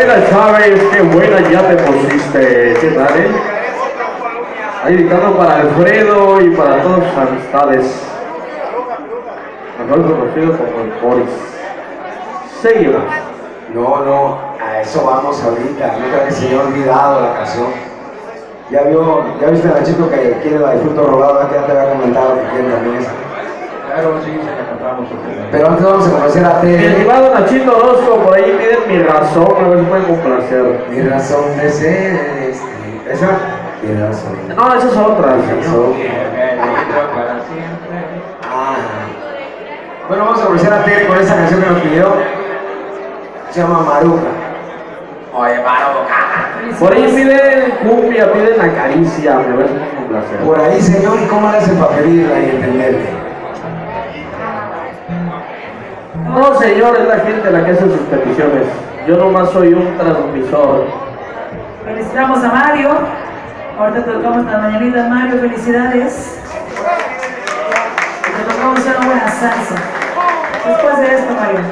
Margarita Chávez, qué buena ya te pusiste. ¿Qué tal, Ahí dedicado para Alfredo y para todas sus amistades. Mejor conocido como el Boris. Seguimos. No, a eso vamos ahorita. No creo que se haya olvidado la canción. Ya viste a la chico que quiere la de fruto robado, que ya te había comentado que quiere también esa. Claro, sí, se la cantamos. Pero antes vamos a conocer a Mi Tere. estimado Nachito Orozco, por ahí piden Mi Razón, a ver si pueden complacer. Mi razón de ser ¿esa? Mi razón. No, esa es otra. Mi razón. Para siempre. Ah. Bueno, vamos a conocer a Tere con esa canción que nos pidió. Se llama Maruca. Oye, Maruca. Por ahí piden cumbia, piden Acaricia, me ves muy complacer. Por ahí, señor, ¿y cómo le hace para pedirla y entenderle? No, señor, es la gente la que hace sus peticiones. Yo nomás soy un transmisor. Felicitamos a Mario. Ahorita te tocamos las mañanitas, Mario. Felicidades. Te tocamos una buena salsa. Después de esto, Mario.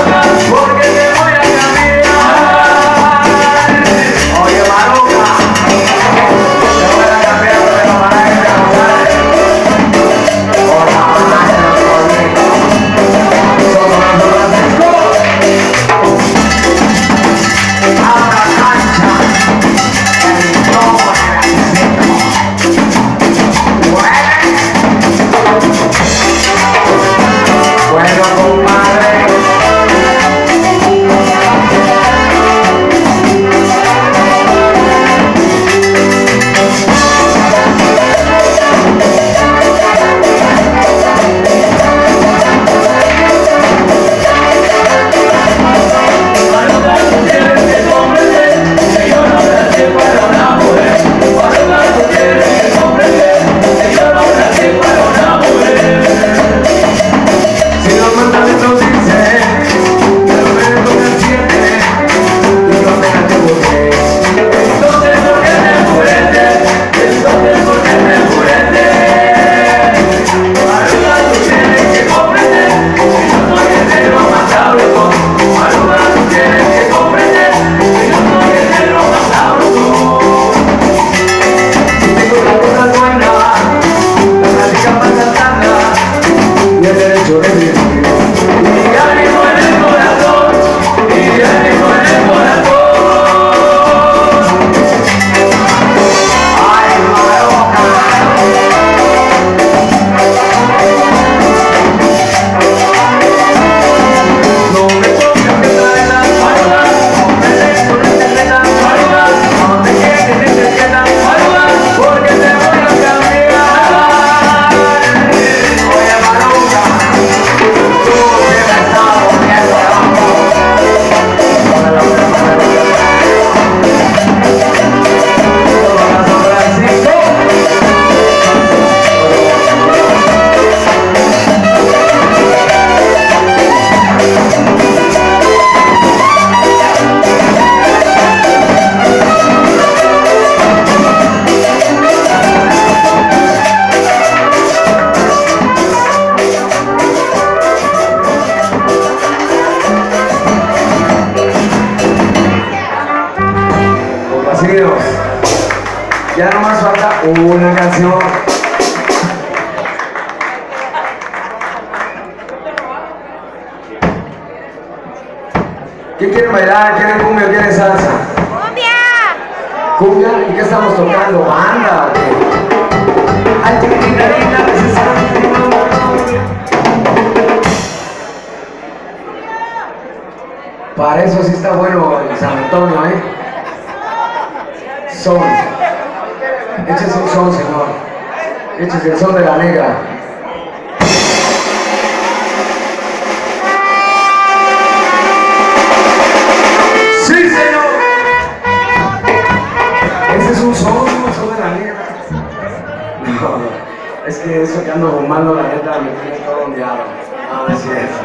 Oye, Maruca. Ya nomás falta una canción. ¿Qué quieren bailar? ¿Quieren cumbia o quieren salsa? ¡Cumbia! ¿Cumbia? ¿Y qué estamos tocando? ¿Banda o qué? ¡Ay, chiquitita, para eso sí está bueno el San Antonio, ¿eh? Son. Échese un son, señor. Échese el son de la negra. ¡Sí, señor! Ese es un son de la negra. No, es que eso que ando fumando, la neta, me tiene todo ondeado. No, no es cierto.